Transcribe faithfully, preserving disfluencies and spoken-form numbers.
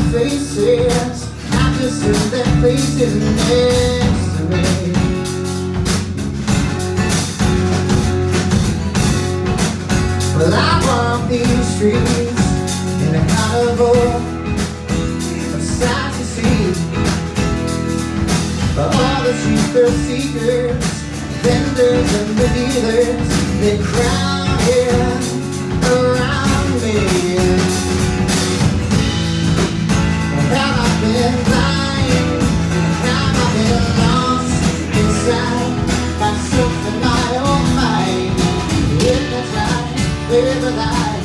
faces, I just see their faces next to me. Well, I walk these streets in a carnival of sights to see. For all the cheaper seekers, vendors and the dealers, they crowd in around me. Have I been blind? Have I been lost inside myself and my own mind? Hypnotized with the light.